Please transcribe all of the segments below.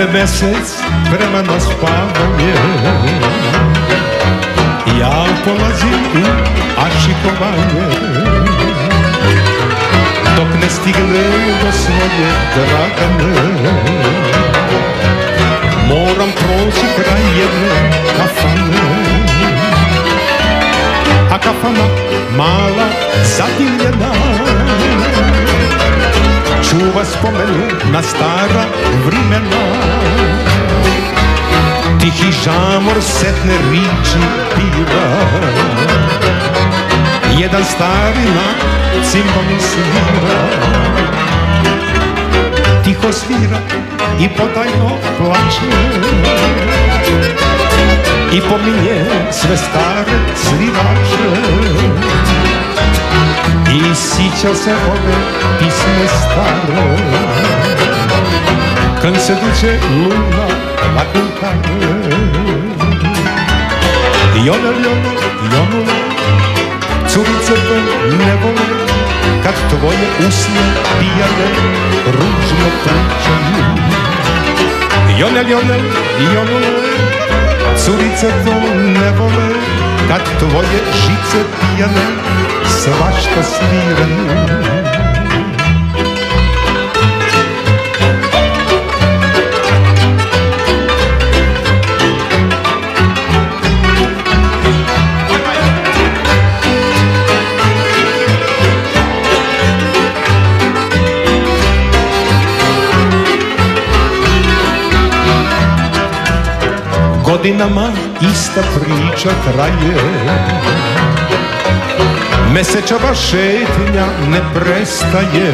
mesec prema na spavanje, ja polazim u ašikovanje, dok ne stigne do svoje Dragane. Moram proći kraj jedne kafane, a kafana mala, zadivljena, čuva spomenu na stara vrimena. Tihi žamor setne riči pira, jedan stari na cimbalu svira. Tiho svira i potajno plače, i pominje sve stare svirače. I sića se ove pisme stare, kad se duće luna na kunkare. Jonel, jonel, jonule, curice to ne vole, kad tvoje usne pijane ružno pričaju. Jonel, jonel, jonule, curice to ne vole, kad tvoje žice pijane svašta sviraju. Godinama ista priča traje, mesečeva šetnja ne prestaje.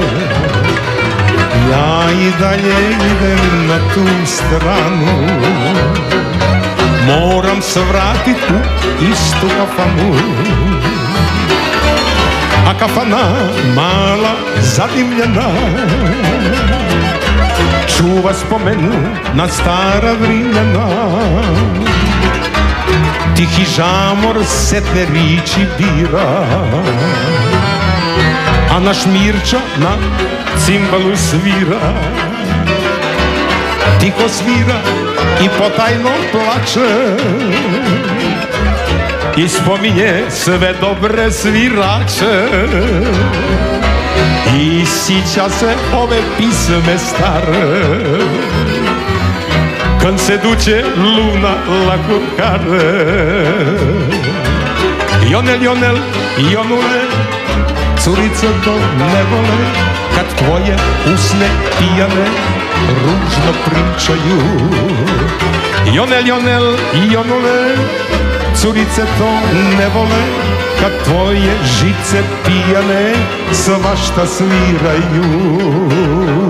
Ja i dalje idem na tu stranu, moram se vratit u istu kafanu. A kafana mala, zadimljena, čuva spomenu na stara vrimena. Tihi žamor setne riči bira, a naš Mirča na cimbalu svira. Tiho svira i potajno plače, i spominje sve dobre svirače. I sića se ove pisme stare, kad se duće luna lako kare. Jonel, jonel, jonule, curice to ne vole, kad tvoje usne pijane ružno pričaju. Jonel, jonel, jonule, curice to ne vole, kad tvoje žice pijane svašta sviraju.